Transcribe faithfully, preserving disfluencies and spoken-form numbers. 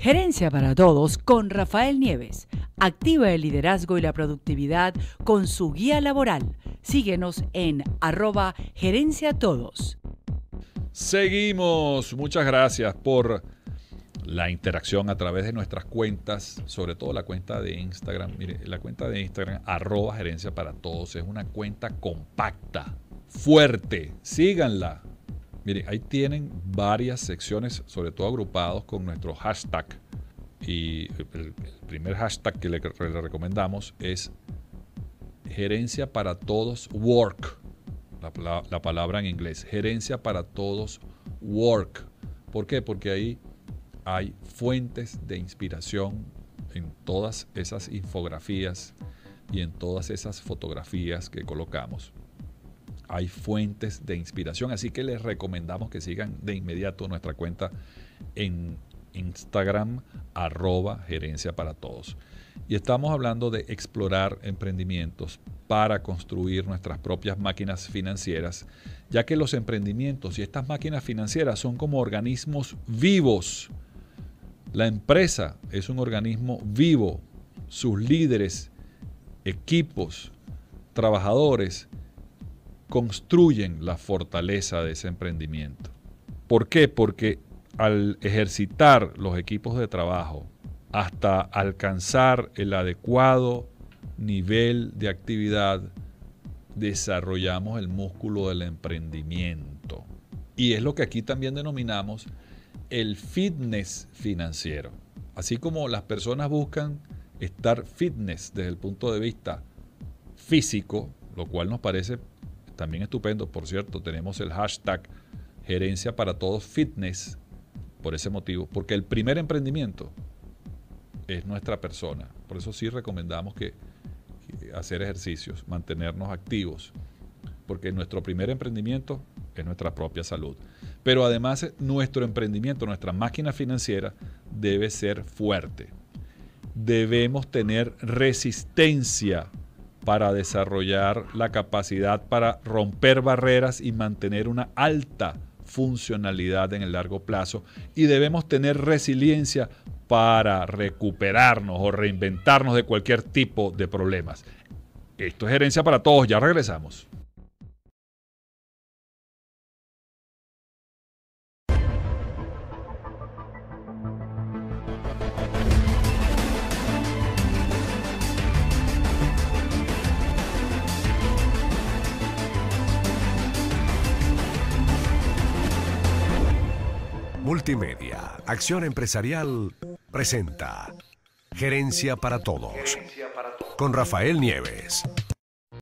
Gerencia para Todos con Rafael Nieves. Activa el liderazgo y la productividad con su guía laboral. Síguenos en arroba gerencia todos. Seguimos. Muchas gracias por la interacción a través de nuestras cuentas, sobre todo la cuenta de Instagram. Mire, la cuenta de Instagram, arroba gerencia para todos, es una cuenta compacta, fuerte. Síganla. Mire, ahí tienen varias secciones, sobre todo agrupados con nuestro hashtag. Y el, el primer hashtag que le, le recomendamos es Gerencia para Todos Work. La, la, la palabra en inglés. Gerencia para Todos Work. ¿Por qué? Porque ahí hay fuentes de inspiración en todas esas infografías y en todas esas fotografías que colocamos. Hay fuentes de inspiración, así que les recomendamos que sigan de inmediato nuestra cuenta en Instagram, arroba gerencia para todos. Y estamos hablando de explorar emprendimientos para construir nuestras propias máquinas financieras, ya que los emprendimientos y estas máquinas financieras son como organismos vivos. La empresa es un organismo vivo, sus líderes, equipos, trabajadores, construyen la fortaleza de ese emprendimiento. ¿Por qué? Porque al ejercitar los equipos de trabajo hasta alcanzar el adecuado nivel de actividad, desarrollamos el músculo del emprendimiento. Y es lo que aquí también denominamos el fitness financiero. Así como las personas buscan estar fitness desde el punto de vista físico, lo cual nos parece también estupendo. Por cierto, tenemos el hashtag Gerencia para Todos Fitness por ese motivo, porque el primer emprendimiento es nuestra persona. Por eso sí recomendamos que, que hacer ejercicios, mantenernos activos, porque nuestro primer emprendimiento es nuestra propia salud. Pero además nuestro emprendimiento, nuestra máquina financiera debe ser fuerte. Debemos tener resistencia para desarrollar la capacidad para romper barreras y mantener una alta funcionalidad en el largo plazo. Y debemos tener resiliencia para recuperarnos o reinventarnos de cualquier tipo de problemas. Esto es Gerencia para Todos. Ya regresamos. Multimedia, Acción Empresarial, presenta Gerencia para Todos, con Rafael Nieves.